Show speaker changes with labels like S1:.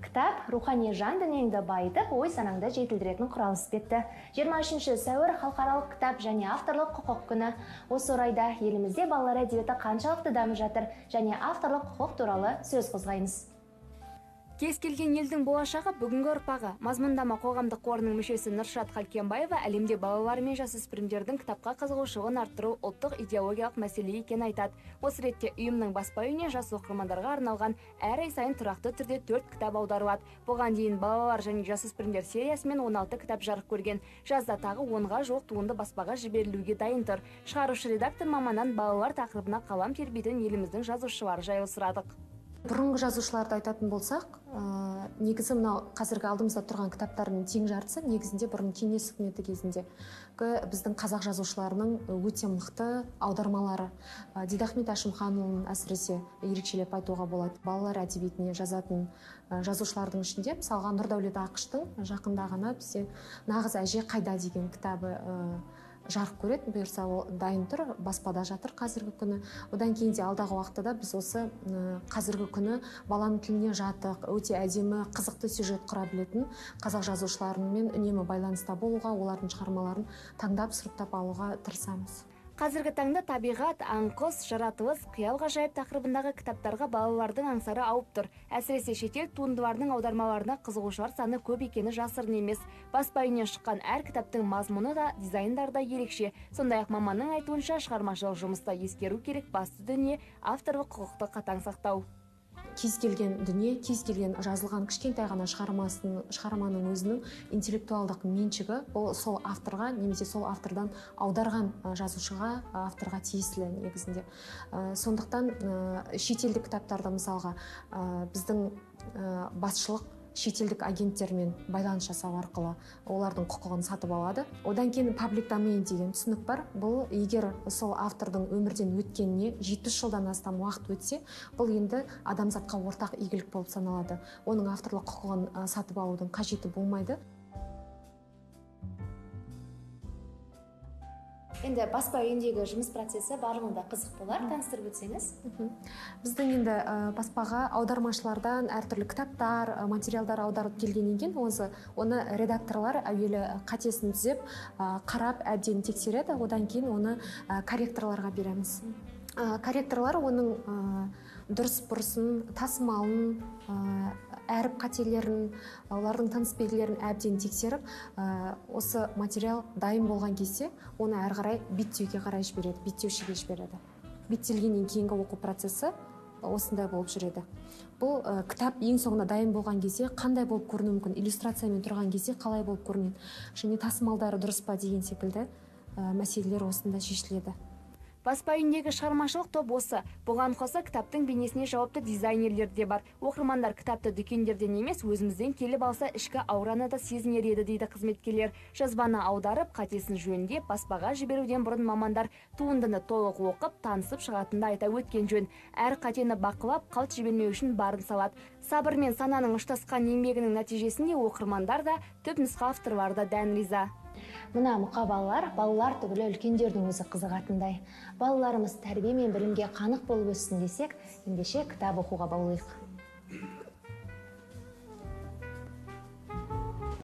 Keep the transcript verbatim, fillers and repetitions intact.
S1: Кітап рухани жан дүниеңді байытып, ой санаңды жетілдіретін құрал іспетті. жиырма үшінші сәуір халықаралық кітап және авторлық құқық күні. Осы орайда елімізде балалар әдебиеті қаншалықты дамып жатыр және авторлық құқық туралы сөз қозғаймыз.
S2: Кез келген елдің болашағы бүгінгі ұрпағы. Мазмұндама қоғамдық қорының мүшесі Нұршат Қалкенбаева әлемде балалар мен жасөспірімдердің кітапқа қызығушылығын арттыру ұлттық идеологиялық мәселе екенін айтады. Осы ретте ұйымның баспа үйіне жас оқырмандарға арналған әр ай сайын тұрақты түрде төрт кітап аударылады. Бұған дейін балалар және жасөспірімдер сериясымен он алты кітап жарық көрген. Жазда тағы онға жуық туынды баспаға жіберілуге дайын тұр. Шығарушы редактор маманнан балалар тақырыбына қалам тербейтін еліміздің жазушылары жайлы сұрадық.
S3: Бұрынғы жазушыларды айтатын болсақ, ә, негізі мынау қазіргі алдымызда тұрған кітаптардың тең жартысы негізінде бұрын кеңес үкіметі кезінде біздің қазақ жазушыларының өте мықты аудармалары. Ә, Дидахмет Әшімханұлын әсіресе ерекшелеп айтуға болады. Балалар әдебиетіне жазатын ә, жазушылардың ішінде, мысалға Нұрдәулет Ақыштың жақында ғана бізде «Нағыз әже қайда» деген кітабы ә, жарық көреді, бұйырса ол дайын тұр, баспада жатыр қазіргі күні. Одан кейін де алдағы уақытта да біз осы қазіргі күні баланың тіліне жатық, өте әдемі, қызықты сюжет құра білетін қазақ жазушыларымен үнемі байланыста болуға, олардың шығармаларын таңдап, сұрыптап алуға тырысамыз.
S2: Қазіргі таңда табиғат, аңқос, жаратылыс, қиял ғажайып тақырыбындағы кітаптарға балалардың аңсары ауып тұр. Әсіресе шетел туындыларының аудармаларына қызығушылар саны көп екені жасырын емес. Баспа үйінен шыққан әр кітаптың мазмұны да, дизайндары да ерекше. Сондай-ақ маманның айтуынша шығармашылық жұмыста ескеру керек басты дүние авторлық құқықты қатаң сақтау.
S3: Кез келген дүние, кез келген жазылған кішкентай ғана шығарманың өзінің интеллектуалдық меншігі ол сол авторға немесе сол автордан аударған жазушыға, авторға тиесілі негізінде. Сондықтан шетелдік кітаптарды мысалға біздің басшылық шетелдік агенттермен байланыс жасау арқылы олардың құқығын сатып алады. Одан кейін паблик домен деген түсінік бар. Бұл егер сол автордың өмірден өткеніне жетпіс жылдан астам уақыт өтсе, бұл енді адамзатқа ортақ игілік болып саналады. Оның авторлық құқығын сатып алудың қажеті болмайды.
S1: Енді баспа үйіндегі жұмыс процесі барлығында қызық болар, таныстырып өтсеңіз.
S3: Біздің енді баспаға аудармашылардан әртүрлі кітаптар, материалдар аударып келгеннен кейін, оны редакторлар әуелі қатесін түзеп, қарап, әбден тексереді, одан кейін оны корректорларға береміз. Корректорлар оның дұрыс бұрысын, тасымалын, әріп қателерін, олардың тыныс белгілерін әбден тексеріп, осы материал дайын болған кезде оны әрі қарай беттеуге қарай жібереді, беттеушіге жібереді. Беттелгеннен кейінгі оқу процесі осындай болып жүреді. Бұл кітап ең соңында дайын болған кезде қандай болып көрінуі мүмкін, иллюстрациямен тұрған кезде қалай болып көрінеді, және тасымалдары дұрыс па деген секілді мәселелер осында шешіледі.
S2: Баспа үйіндегі шығармашылық топ осы. Бұған қоса кітаптың бейнесіне жауапты дизайнерлер де бар. Оқырмандар кітапты дүкендерден емес, өзімізден келіп алса, ішкі аураны да сезінер еді дейді қызметкерлер. Жазбаны аударып, қатесін жөнде баспаға жіберуден бұрын мамандар туындыны толық оқып, танысып шығатынды айта өткен жөн. Әр қатені бақылап, қалт жібермеу үшін барын салады. Сабыр мен сананың ұштасқан еңбегінің нәтижесінде оқырмандар да, түп нұсқа авторлары да дән риза.
S1: Мына мұқа балалар, балалар түгілі үлкендердің өзі қызығатындай. Балаларымыз тәрбие мен білімге қанық болып өссін десек, ендеше кітап оқуға баулайық.